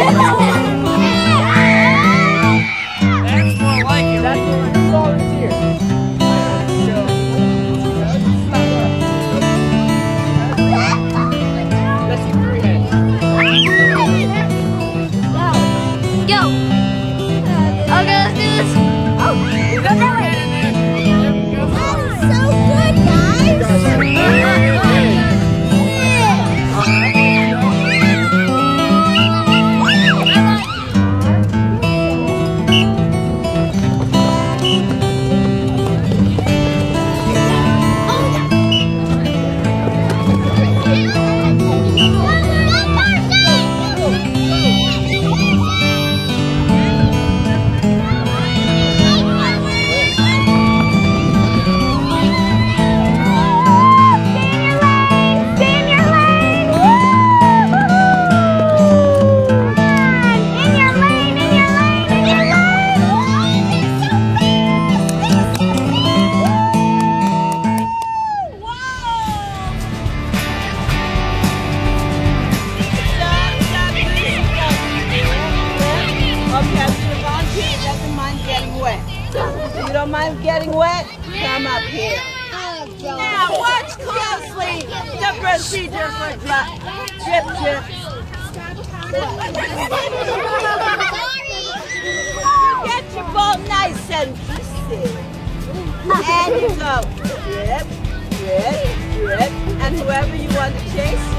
That's more like it. That's more like volunteer. Let's see three hands. Go. Okay, let's do this. Oh, go that way. That was so good, guys. You don't mind getting wet? Come up here. Now watch closely the procedure for drip. Get your ball nice and juicy. And you go drip, drip, drip. And whoever you want to chase,